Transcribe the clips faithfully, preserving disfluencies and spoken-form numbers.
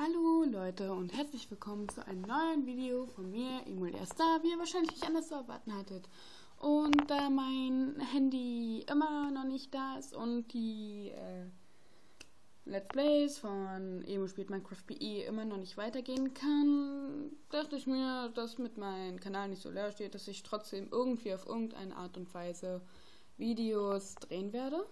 Hallo Leute und herzlich willkommen zu einem neuen Video von mir, Emilia Star, wie ihr wahrscheinlich nicht anders zu erwarten hattet. Und da mein Handy immer noch nicht da ist und die äh, Let's Plays von Emo spielt Minecraft P E immer noch nicht weitergehen kann, dachte ich mir, dass mit meinem Kanal nicht so leer steht, dass ich trotzdem irgendwie auf irgendeine Art und Weise Videos drehen werde.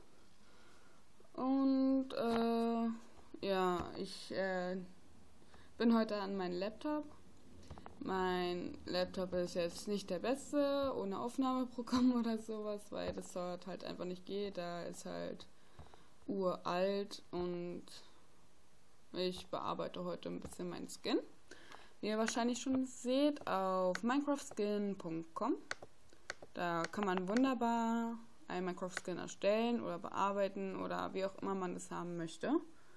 Und äh, ja, ich äh, bin heute an meinem Laptop. Mein Laptop ist jetzt nicht der beste, ohne Aufnahmeprogramm oder sowas, weil das dort halt einfach nicht geht. Da ist halt uralt und ich bearbeite heute ein bisschen meinen Skin. Wie ihr wahrscheinlich schon seht, auf minecraft skin punkt com. Da kann man wunderbar einen Minecraft-Skin erstellen oder bearbeiten oder wie auch immer man das haben möchte.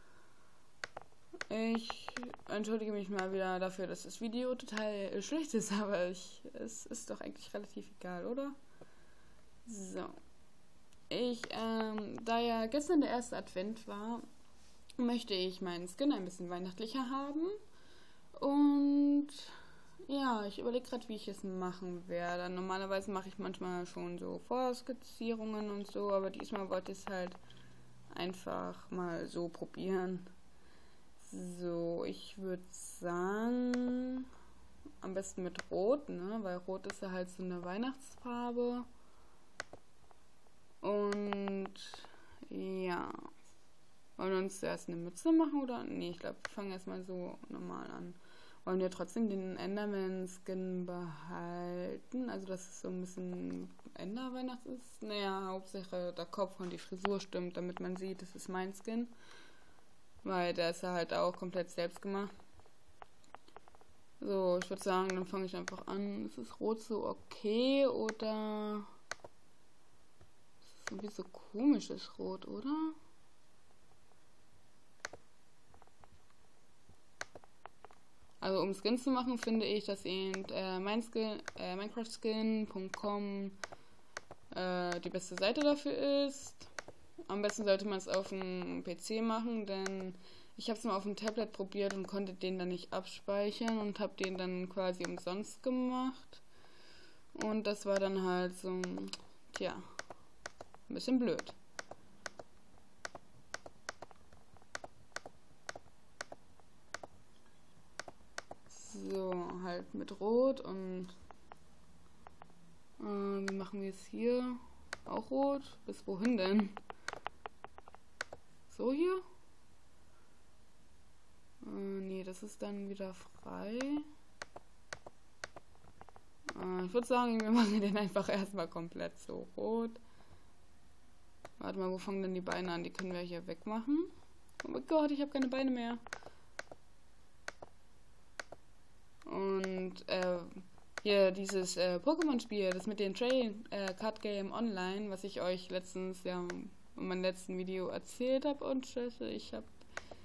Ich entschuldige mich mal wieder dafür, dass das Video total schlecht ist, aber ich, es ist doch eigentlich relativ egal, oder? So. Ich, ähm, da ja gestern der erste Advent war, möchte ich meinen Skin ein bisschen weihnachtlicher haben. Und ja, ich überlege gerade, wie ich es machen werde. Normalerweise mache ich manchmal schon so Vorskizzierungen und so, aber diesmal wollte ich es halt einfach mal so probieren. So, ich würde sagen, am besten mit Rot, ne? Weil Rot ist ja halt so eine Weihnachtsfarbe. Und ja, wollen wir uns zuerst eine Mütze machen oder? Nee, ich glaube, wir fangen erstmal so normal an. Wollen wir trotzdem den Enderman-Skin behalten? Also, dass es so ein bisschen Ender-Weihnachts ist? Naja, Hauptsache der Kopf und die Frisur stimmt, damit man sieht, das ist mein Skin. Weil der ist ja halt auch komplett selbst gemacht. So, ich würde sagen, dann fange ich einfach an. Ist das Rot so okay oder? Das ist irgendwie so komisches Rot, oder? Also um Skin zu machen, finde ich, dass eben äh, mein Skin, äh, minecraft skin punkt com äh, die beste Seite dafür ist. Am besten sollte man es auf dem P C machen, denn ich habe es mal auf dem Tablet probiert und konnte den dann nicht abspeichern und habe den dann quasi umsonst gemacht. Und das war dann halt so, tja, ein bisschen blöd. So, halt mit Rot und äh, wie machen wir es hier? Auch rot? Bis wohin denn? So hier? Äh, nee, das ist dann wieder frei. Äh, ich würde sagen, wir machen den einfach erstmal komplett so rot. Warte mal, wo fangen denn die Beine an? Die können wir hier wegmachen. Oh mein Gott, ich habe keine Beine mehr. Und äh, hier dieses äh, Pokémon-Spiel, das mit dem Trail äh, Card Game Online, was ich euch letztens ja in meinem letzten Video erzählt habe und ich habe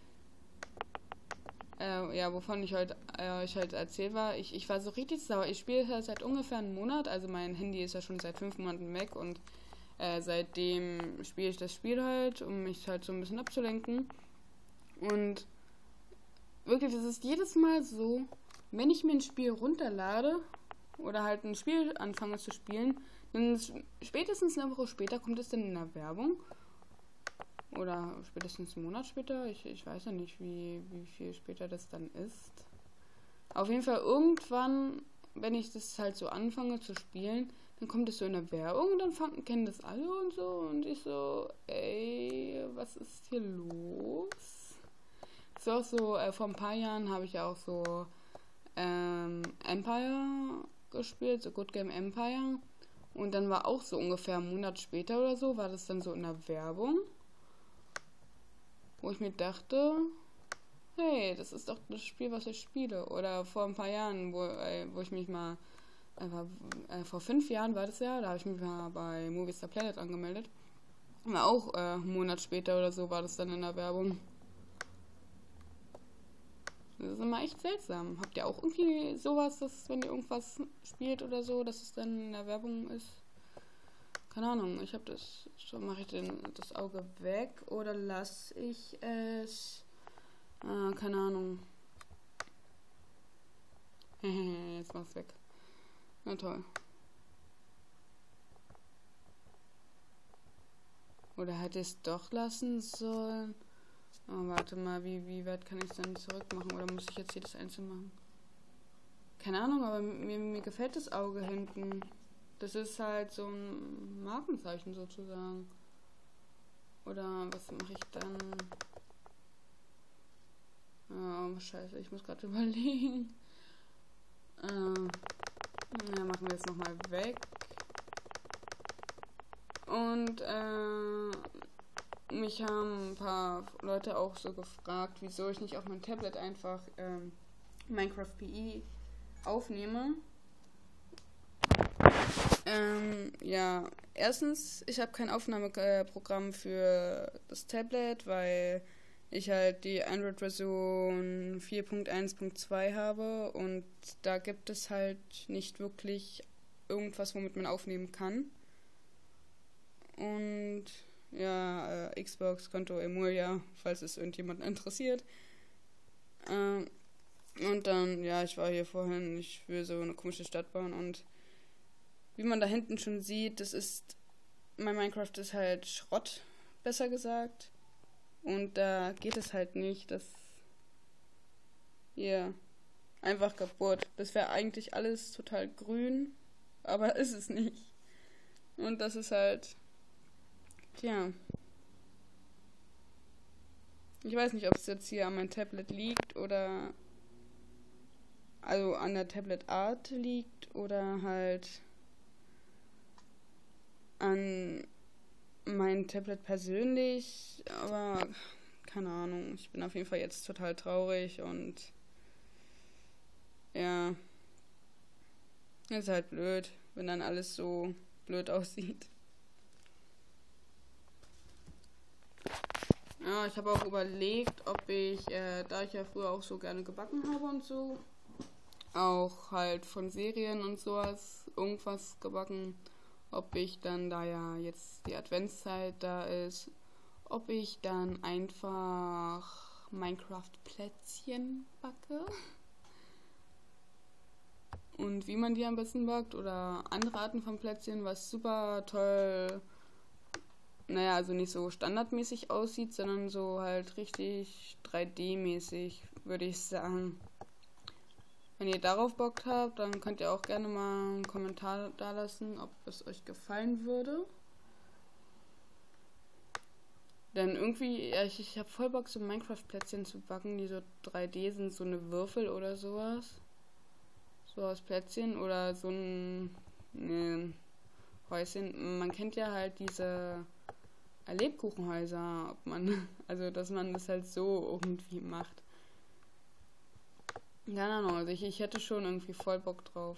äh, ja, wovon ich heute äh, euch halt erzählt war, ich, ich war so richtig sauer. Ich spiele halt seit ungefähr einem Monat, also mein Handy ist ja schon seit fünf Monaten weg und äh, seitdem spiele ich das Spiel halt, um mich halt so ein bisschen abzulenken. Und wirklich, das ist jedes Mal so, wenn ich mir ein Spiel runterlade oder halt ein Spiel anfange zu spielen, dann spätestens eine Woche später kommt es dann in der Werbung. Oder spätestens einen Monat später. Ich, ich weiß ja nicht, wie, wie viel später das dann ist. Auf jeden Fall irgendwann, wenn ich das halt so anfange zu spielen, dann kommt es so in der Werbung und dann fangen, kennen das alle und so. Und ich so, ey, was ist hier los? So auch so, äh, vor ein paar Jahren habe ich ja auch so ähm, Empire gespielt, so Good Game Empire. Und dann war auch so ungefähr einen Monat später oder so, war das dann so in der Werbung. Wo ich mir dachte, hey, das ist doch das Spiel, was ich spiele. Oder vor ein paar Jahren, wo, äh, wo ich mich mal, einfach, äh, vor fünf Jahren war das ja, da habe ich mich mal bei Movistar Planet angemeldet. Aber auch äh, einen Monat später oder so war das dann in der Werbung. Das ist immer echt seltsam. Habt ihr auch irgendwie sowas, dass wenn ihr irgendwas spielt oder so, dass es dann in der Werbung ist? Keine Ahnung, ich habe das, so mache ich den, das Auge weg oder lasse ich es, äh, keine Ahnung. Jetzt war's weg. Na toll. Oder hätte ich es doch lassen sollen? Oh, warte mal, wie, wie weit kann ich es dann zurück machen? Oder muss ich jetzt jedes einzeln machen? Keine Ahnung, aber mir, mir gefällt das Auge hinten. Das ist halt so ein Markenzeichen sozusagen. Oder was mache ich dann? Oh, scheiße, ich muss gerade überlegen. Ähm, ja, machen wir jetzt nochmal weg. Und äh, mich haben ein paar Leute auch so gefragt, wieso ich nicht auf mein Tablet einfach ähm, Minecraft P E aufnehme. Ähm, ja, erstens, ich habe kein Aufnahmeprogramm für das Tablet, weil ich halt die Android-Version vier Punkt eins Punkt zwei habe und da gibt es halt nicht wirklich irgendwas, womit man aufnehmen kann. Und ja, äh, Xbox-Konto Emulia, falls es irgendjemanden interessiert. Ähm, und dann, ja, ich war hier vorhin, ich will so eine komische Stadt bauen und wie man da hinten schon sieht, das ist, mein Minecraft ist halt Schrott, besser gesagt. Und da geht es halt nicht, das hier einfach kaputt. Das wäre eigentlich alles total grün, aber ist es nicht. Und das ist halt, tja. Ich weiß nicht, ob es jetzt hier an meinem Tablet liegt oder, also an der Tablet-Art liegt oder halt an mein Tablet persönlich, aber keine Ahnung. Ich bin auf jeden Fall jetzt total traurig und ja, ist halt blöd, wenn dann alles so blöd aussieht. Ja, ich habe auch überlegt, ob ich, äh, da ich ja früher auch so gerne gebacken habe und so, auch halt von Serien und sowas irgendwas gebacken, ob ich dann, da ja jetzt die Adventszeit da ist, ob ich dann einfach Minecraft-Plätzchen backe. Und wie man die am besten backt oder andere Arten von Plätzchen, was super toll, naja, also nicht so standardmäßig aussieht, sondern so halt richtig drei D-mäßig, würde ich sagen. Wenn ihr darauf Bock habt, dann könnt ihr auch gerne mal einen Kommentar da lassen, ob es euch gefallen würde. Denn irgendwie, ja, ich, ich habe voll Bock, so Minecraft-Plätzchen zu backen, die so drei D sind, so eine Würfel oder sowas. So aus Plätzchen oder so ein ne, Häuschen. Man kennt ja halt diese Lebkuchenhäuser, ob man, also dass man das halt so irgendwie macht. Keine Ahnung, also ich, ich hätte schon irgendwie voll Bock drauf.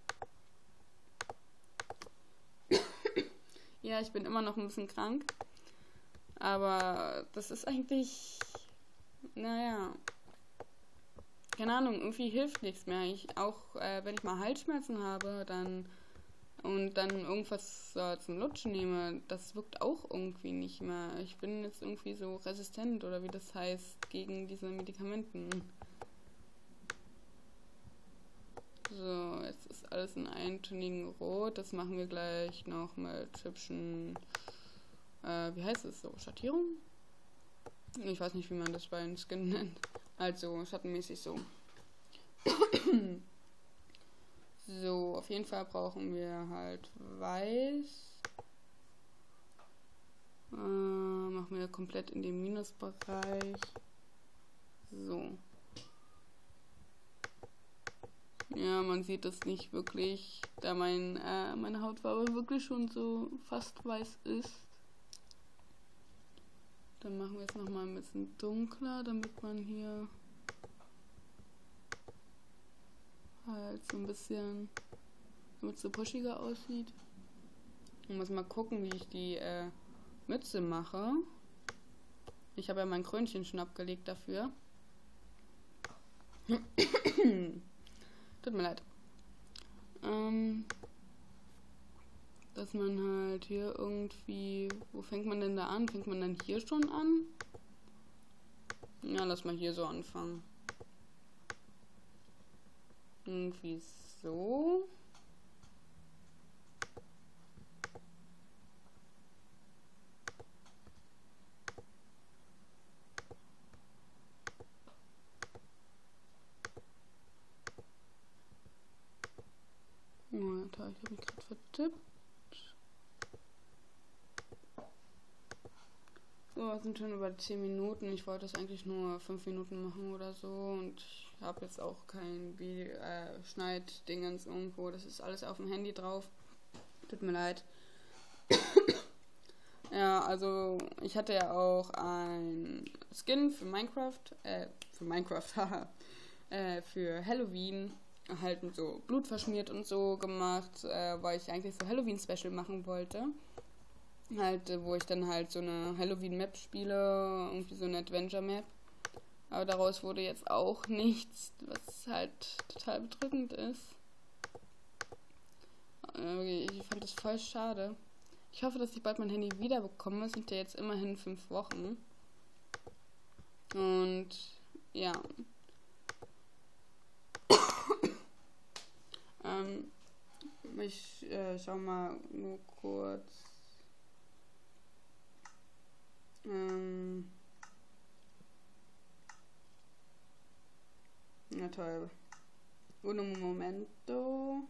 Ja, ich bin immer noch ein bisschen krank. Aber das ist eigentlich, naja, keine Ahnung, irgendwie hilft nichts mehr. Ich, auch äh, wenn ich mal Halsschmerzen habe, dann und dann irgendwas äh, zum Lutschen nehme, das wirkt auch irgendwie nicht mehr. Ich bin jetzt irgendwie so resistent oder wie das heißt, gegen diese Medikamenten. So, jetzt ist alles in eintönigen Rot. Das machen wir gleich noch mit hübschen, äh, wie heißt es so, Schattierung? Ich weiß nicht, wie man das bei einem Skin nennt. Also, schattenmäßig so. So, auf jeden Fall brauchen wir halt weiß. Äh, machen wir komplett in den Minusbereich. So. Ja, man sieht das nicht wirklich, da mein, äh, meine Hautfarbe wirklich schon so fast weiß ist. Dann machen wir es nochmal ein bisschen dunkler, damit man hier halt so ein bisschen, damit es so buschiger aussieht. Ich muss mal gucken, wie ich die äh, Mütze mache. Ich habe ja mein Krönchen schon abgelegt dafür. Tut mir leid. Ähm, dass man halt hier irgendwie, wo fängt man denn da an? Fängt man dann hier schon an? Ja, lass mal hier so anfangen. irgendwie so. Oh, Alter, ich habe mich gerade vertippt. So, es sind schon über zehn Minuten. Ich wollte es eigentlich nur fünf Minuten machen oder so. Und ich habe jetzt auch kein Video, äh, Schneid-Dingens irgendwo. Das ist alles auf dem Handy drauf. Tut mir leid. Ja, also ich hatte ja auch ein Skin für Minecraft, äh, für Minecraft, haha, äh, für Halloween halt mit so Blut verschmiert und so gemacht, äh, weil ich eigentlich so Halloween-Special machen wollte. Halt, äh, wo ich dann halt so eine Halloween-Map spiele, irgendwie so eine Adventure-Map. Aber daraus wurde jetzt auch nichts, was halt total bedrückend ist. Äh, ich fand das voll schade. Ich hoffe, dass ich bald mein Handy wieder bekomme. Es sind ja jetzt immerhin fünf Wochen. Und ja. ähm, ich äh, schau mal nur kurz. Ähm, na toll. Uno momento.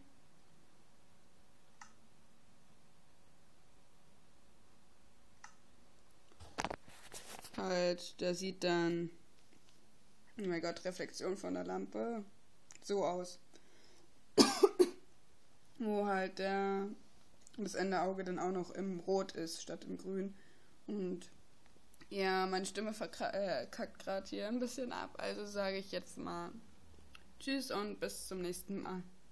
Halt, der sieht dann, oh mein Gott, Reflexion von der Lampe, so aus. Wo halt der, das Ende Auge dann auch noch im Rot ist, statt im Grün. Und ja, meine Stimme verkackt äh, gerade hier ein bisschen ab, also sage ich jetzt mal Tschüss und bis zum nächsten Mal.